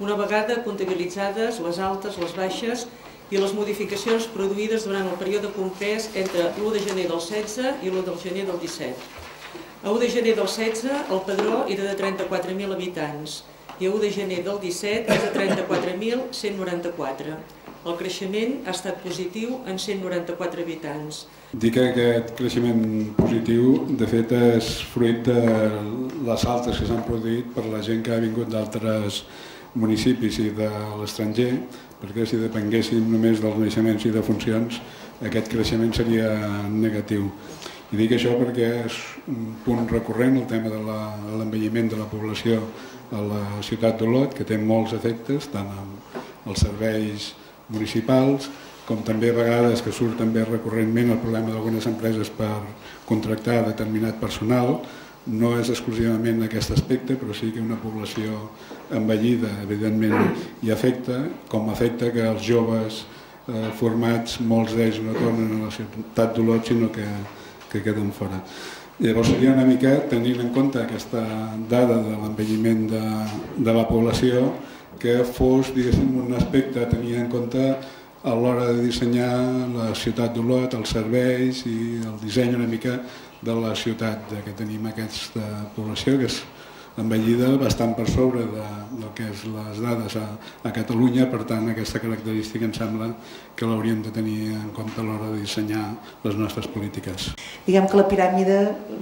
una vegada comptabilitzades les altes, les baixes i les modificacions produïdes durant el període comprès entre l'1 de gener del 16 i l'1 de gener del 17. A 1 de gener del 16 el padró era de 34.000 habitants i a 1 de gener del 17 és de 34.194. El creixement ha estat positiu en 194 habitants. Dir que aquest creixement positiu, de fet, és fruit de les altes que s'han produït per la gent que ha vingut d'altres municipis i de l'estranger, perquè si depenguéssim només dels naixements i de funcions, aquest creixement seria negatiu. I dic això perquè és un punt recurrent, el tema de l'envelliment de la població a la ciutat d'Olot, que té molts efectes, tant amb els serveis municipals, com també a vegades que surt també recurrentment el problema d'algunes empreses per contractar determinat personal. No és exclusivament aquest aspecte, però sí que una població envellida evidentment hi afecta, com afecta que els joves formats, molts d'ells no tornen a la ciutat d'Olot, sinó que queden fora. Llavors seria una mica, tenint en compte aquesta dada de l'envelliment de la població, que fos, diguéssim, un aspecte a tenir en compte a l'hora de dissenyar la ciutat d'Olot, els serveis i el disseny una mica de la ciutat, que tenim aquesta població que és envellida bastant per sobre del que és les dades a Catalunya, per tant aquesta característica em sembla que l'hauríem de tenir en compte a l'hora de dissenyar les nostres polítiques. Diguem que la piràmide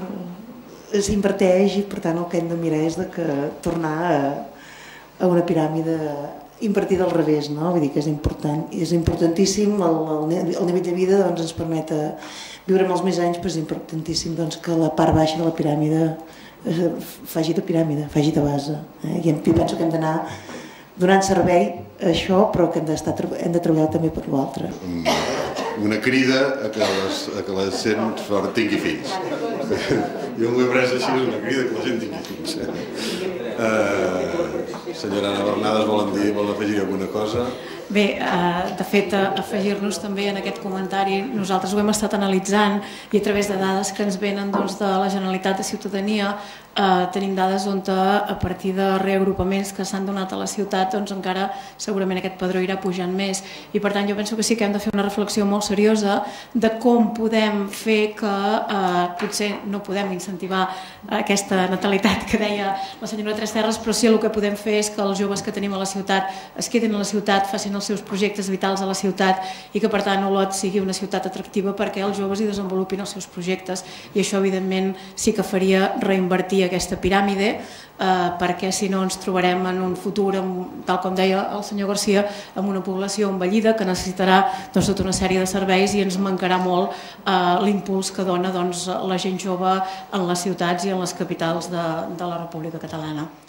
s'inverteix i per tant el que hem de mirar és tornar a una piràmide invertida al revés, no? Vull dir que és important, és importantíssim, el nivell de vida ens permet viure molts més anys, però és importantíssim que la part baixa de la piràmide faci de piràmide, faci de base. I penso que hem d'anar donant servei a això, però que hem de treballar també per l'altre. Una crida a que la gent tingui fills. Jo m'ho he pres així, una crida que la gent tingui fills. Senyora Anna Bernades, vol afegir alguna cosa? Bé, de fet, afegir-nos també en aquest comentari, nosaltres ho hem estat analitzant i a través de dades que ens venen de la Generalitat de Ciutadania tenim dades on a partir de reagrupaments que s'han donat a la ciutat encara segurament aquest padró irà pujant més i per tant jo penso que sí que hem de fer una reflexió molt seriosa de com podem fer que potser no podem incentivar aquesta natalitat que deia la senyora Tres Terres, però sí el que podem fer és que els joves que tenim a la ciutat es quedin a la ciutat, facin els seus projectes vitals a la ciutat i que per tant Olot sigui una ciutat atractiva perquè els joves hi desenvolupin els seus projectes i això evidentment sí que faria reinvertir aquesta piràmide perquè si no ens trobarem en un futur, tal com deia el senyor Garcia, amb una població envellida que necessitarà tota una sèrie de serveis i ens mancarà molt l'impuls que dona la gent jove en les ciutats i en les capitals de la República Catalana.